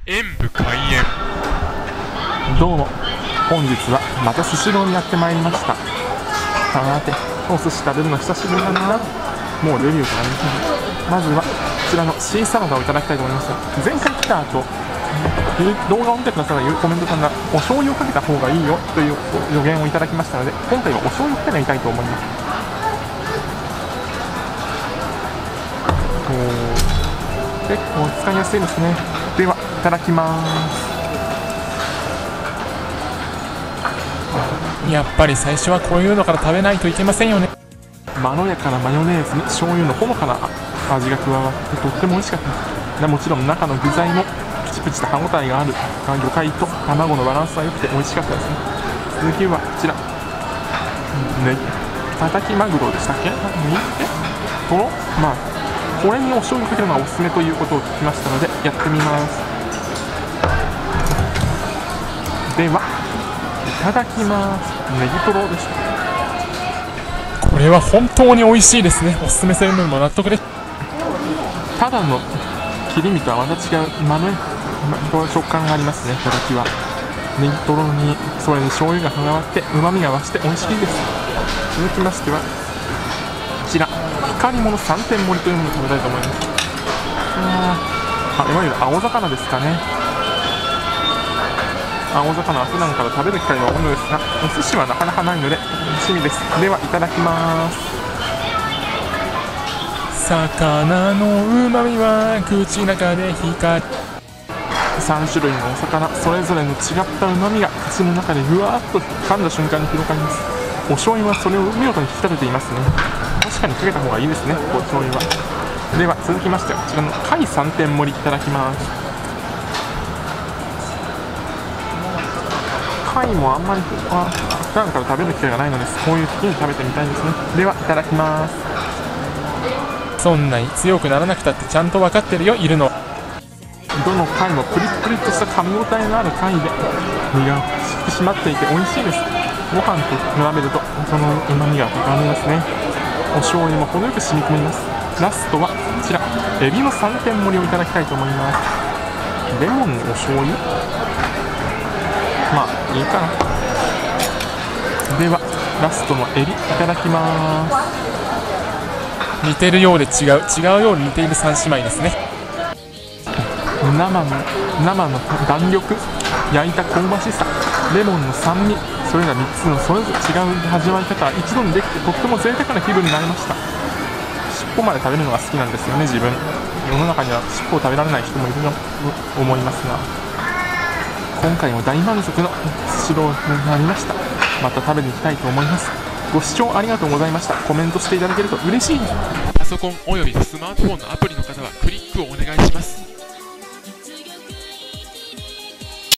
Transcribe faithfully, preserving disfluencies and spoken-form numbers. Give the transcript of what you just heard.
演武開演。 どうも、本日はまたスシローにやってまいりました。さて、お寿司食べるの久しぶりだな。もうデビューからにじゅうねん。まずはこちらのシーサラダをいただきたいと思います。前回来た後、動画を見てくださるコメントさんがお醤油をかけた方がいいよという予言をいただきましたので、今回はお醤油をかけてみたいと思います。結構使いやすいですね。では、いただきます。 やっぱり最初はこういうのから食べないといけませんよね。 まろやかなマヨネーズに醤油のほのかな味が加わってとっても美味しかったです。もちろん中の具材もプチプチと歯ごたえがある魚介と卵のバランスが良くて美味しかったですね。続きはこちら、ね、たたきマグロでしたっけ、ね、えとろまあこれにお醤油かけるのがおすすめということを聞きましたのでやってみます。ではいただきます。ネギトロでした。 これは本当に美味しいですね。おすすめするのにも納得です。 ただの切り身とはまた違うまろやかな食感がありますね。たたきはネギトロにそれに醤油が加わってうまみが増して美味しいです。続きましてはこちら光り物さんてん盛りというものを食べたいと思います。ああいわゆる青魚ですかね。青魚は普段から食べる機会が多いのですが、お寿司はなかなかないので楽しみです。ではいただきます。 魚のうまみは口の中で光る。 さん種類のお魚それぞれの違ったうまみが口の中でぐわーっと噛んだ瞬間に広がります。お醤油はそれを見事に引き立てていますね。確かにかけた方がいいですね、お醤油は。では続きましてこちらの貝さんてん盛りいただきます。貝もあんまり普段から食べる機会がないのです。こういう時に食べてみたいですね。ではいただきます。 そんなに強くならなくたってちゃんと分かってるよ、いるの。 どの貝もプリップリとした噛み応えのある貝で身が引き締まっていて美味しいです。ご飯と比べるとそのうまみが高めますね。お醤油も程よく染み込みます。ラストはこちらエビのさんてん盛りをいただきたいと思います。レモンのお醤油まあいいかな。ではラストのエビいただきます。 似てるようで違う違うように似ている三姉妹ですね。 生の生の弾力、焼いた香ばしさ、レモンの酸味、それらみっつのそれぞれ違う味わい方が一度にできてとっても贅沢な気分になりました。尻尾まで食べるのが好きなんですよね、自分。世の中には尻尾を食べられない人もいると思いますが、今回も大満足のスシローになりました。また食べに行きたいと思います。ご視聴ありがとうございました。コメントしていただけると嬉しいです。 パソコンおよびスマートフォンのアプリの方はクリックをお願いします。